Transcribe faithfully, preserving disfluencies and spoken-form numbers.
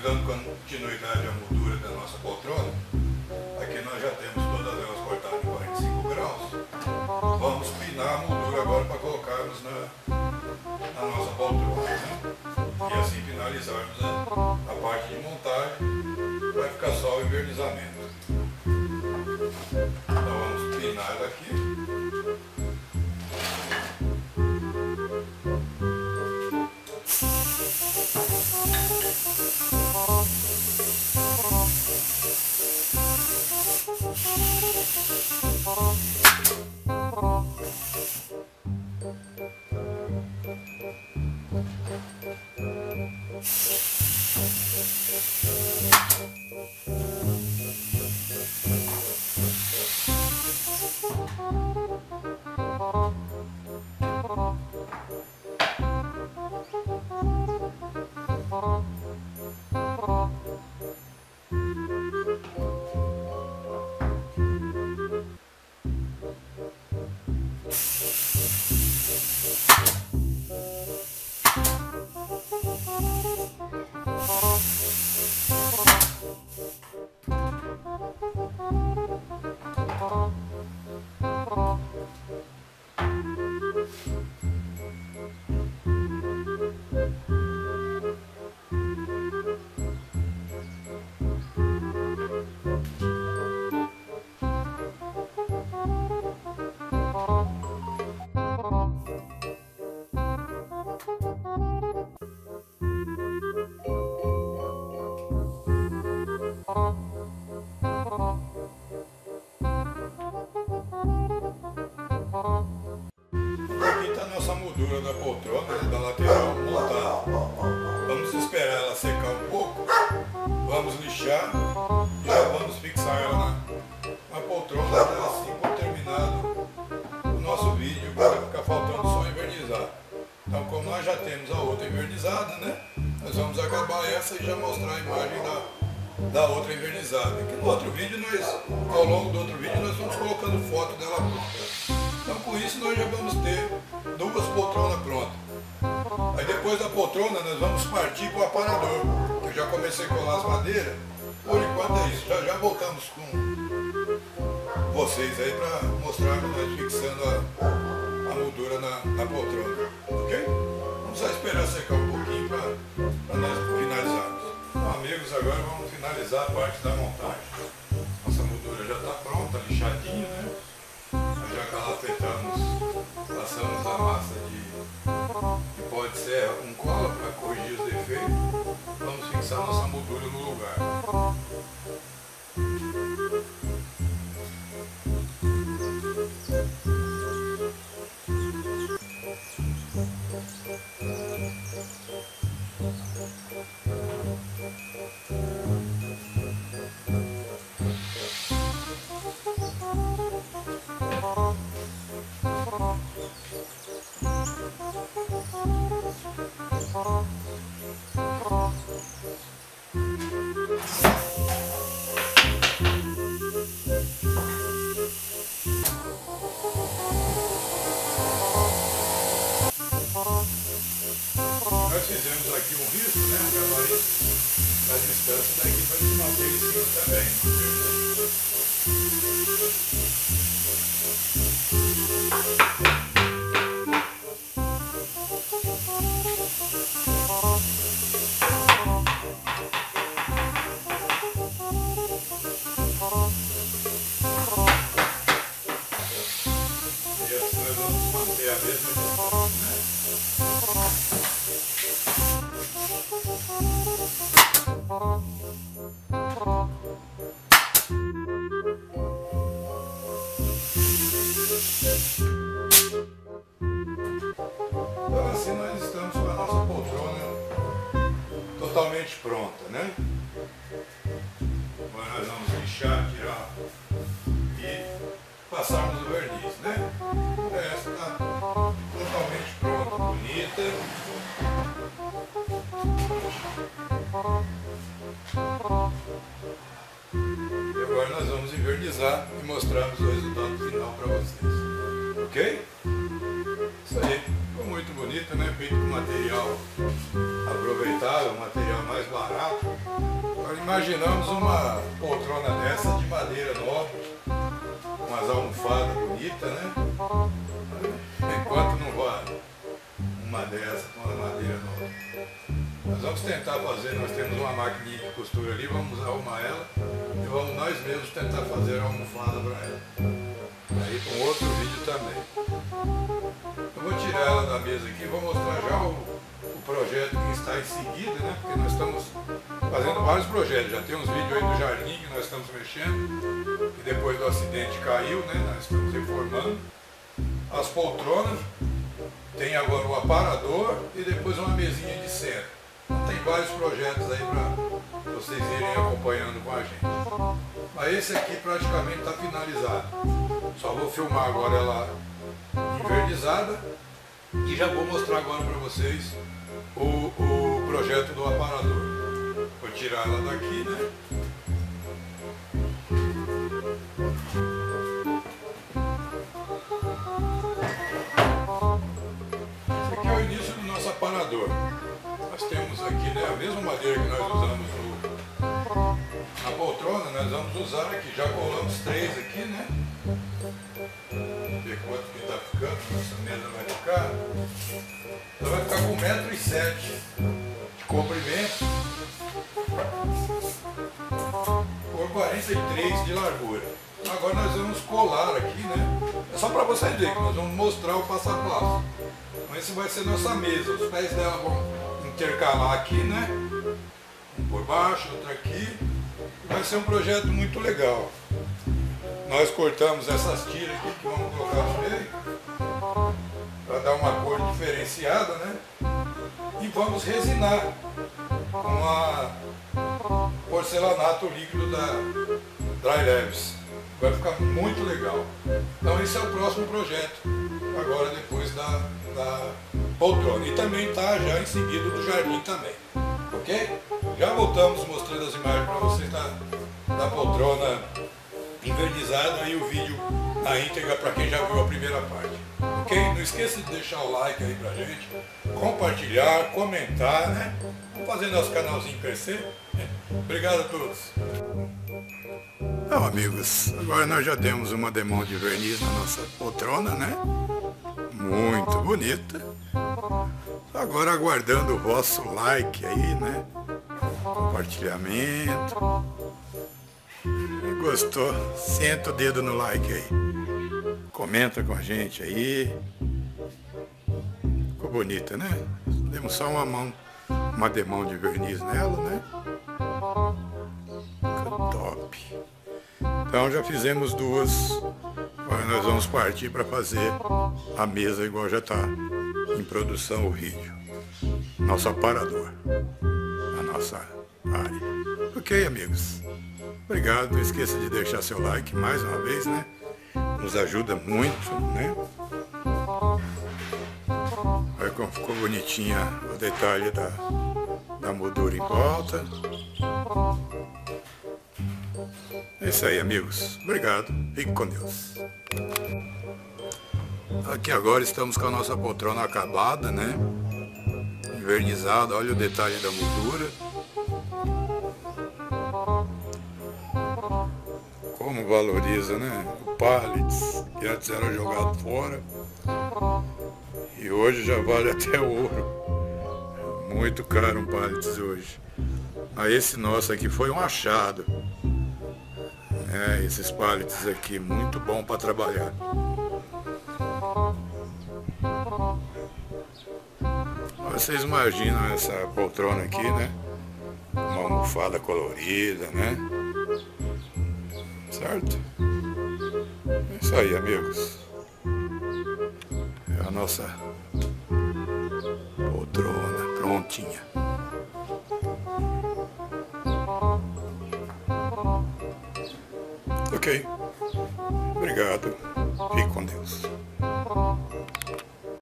dando continuidade à moldura da nossa poltrona, aqui nós já temos todas elas cortadas em quarenta e cinco graus. Vamos pinar a moldura agora para colocarmos na, na nossa poltrona, né? E assim finalizarmos a, a parte de montagem, vai ficar só o envernizamento. Então vamos pinar ela aqui. Nossa moldura da poltrona, né, da lateral montada. Vamos esperar ela secar um pouco, vamos lixar e já vamos fixar ela na, na poltrona, né, assim por terminado o nosso vídeo, para ficar faltando só envernizar. Então, como nós já temos a outra invernizada, né, nós vamos acabar essa e já mostrar a imagem da, da outra invernizada. Que no outro vídeo, nós, ao longo do outro vídeo, nós vamos colocando foto dela pronta. Então, com isso, nós já vamos ter duas poltronas prontas. Aí depois da poltrona nós vamos partir para o aparador, que eu já comecei a colar as madeiras. Por enquanto é isso, já já voltamos com vocês aí para mostrarmos nós fixando a, a moldura na, na poltrona, ok? Vamos só esperar secar um pouquinho para nós finalizarmos. Então, amigos, agora vamos finalizar a parte da montagem. Nossa moldura já está pronta, lixadinha, né? Nós já calafetamos, passamos a massa de, que pode ser um cola para corrigir os defeitos. Vamos fixar nossa moldura no lugar. Nós fizemos aqui um risco, né, um gabarito da distância daqui para se manter em cima também. E assim nós vamos manter a mesma distância, né? Então assim nós estamos com a nossa poltrona totalmente pronta, né? Agora nós vamos lixar, tirar e passarmos o verniz, né? Essa está totalmente pronta, bonita. E agora nós vamos invernizar e mostrarmos o resultado final para vocês. Ok? Isso aí ficou muito bonito, né? Feito com material aproveitável, material mais barato. imaginamos uma poltrona dessa de madeira nova, umas almofadas bonitas, né? Enquanto não vai uma dessa com uma madeira nova. Nós vamos tentar fazer, nós temos uma maquininha de costura ali, vamos arrumar ela e vamos nós mesmos tentar fazer a almofada para ela. Aí com outro vídeo também. Eu vou tirar ela da mesa aqui e vou mostrar já o, o projeto que está em seguida, né? Porque nós estamos fazendo vários projetos. Já tem uns vídeos aí do jardim que nós estamos mexendo, que depois do acidente caiu, né? Nós estamos reformando. As poltronas, tem agora o aparador e depois uma mesinha de centro. Então tem vários projetos aí para vocês irem acompanhando com a gente. Mas esse aqui praticamente está finalizado. Só vou filmar agora ela invernizada e já vou mostrar agora para vocês o, o projeto do aparador. Vou tirar ela daqui, né? Esse aqui é o início do nosso aparador. Nós temos aqui, né, a mesma madeira que nós usamos no, na poltrona, nós vamos usar aqui. Já colamos três aqui, né? Vamos ver quanto que está ficando, nossa mesa vai ficar. Ela vai ficar com um metro e sete de comprimento por quarenta e três de largura. Agora nós vamos colar aqui, né? É só para vocês verem que nós vamos mostrar o passo a passo. Então esse vai ser nossa mesa, os pés dela vão intercalar aqui, né? Um por baixo, outro aqui. Vai ser um projeto muito legal. Nós cortamos essas tiras aqui que vamos colocar no meio para dar uma cor diferenciada, né? E vamos resinar com a porcelanato líquido da Dry Leves. Vai ficar muito legal. Então esse é o próximo projeto, agora depois da, da poltrona. E também está já em seguida do jardim também. Ok? Já voltamos mostrando as imagens para vocês da, da poltrona invernizada e o vídeo na íntegra para quem já viu a primeira parte. Ok? Não esqueça de deixar o like aí pra gente, compartilhar, comentar, né? Vamos fazer nosso canalzinho crescer. Né? Obrigado a todos. Então, amigos, agora nós já demos uma demão de verniz na nossa poltrona, né? Muito bonita. Agora aguardando o vosso like aí, né? Compartilhamento. Se gostou, senta o dedo no like aí. Comenta com a gente aí. Ficou bonita, né? Demos só uma mão, uma demão de verniz nela, né? Ficou top. Então já fizemos duas. Agora nós vamos partir para fazer a mesa igual já está em produção o vídeo. Nosso aparador. A nossa área. Ok, amigos? Obrigado. Não esqueça de deixar seu like mais uma vez, né? Nos ajuda muito, né? Olha como ficou bonitinha o detalhe da, da moldura em volta. É isso aí, amigos. Obrigado. Fique com Deus. Aqui agora estamos com a nossa poltrona acabada, né? Envernizada. Olha o detalhe da moldura. Como valoriza, né? O pallets, que antes era jogado fora. E hoje já vale até ouro. Muito caro um pallets hoje. Mas esse nosso aqui foi um achado. É, esses pallets aqui, muito bom para trabalhar. Vocês imaginam essa poltrona aqui, né? Uma almofada colorida, né? Certo? É isso aí, amigos. É a nossa poltrona prontinha. Ok. Obrigado. Fique com Deus.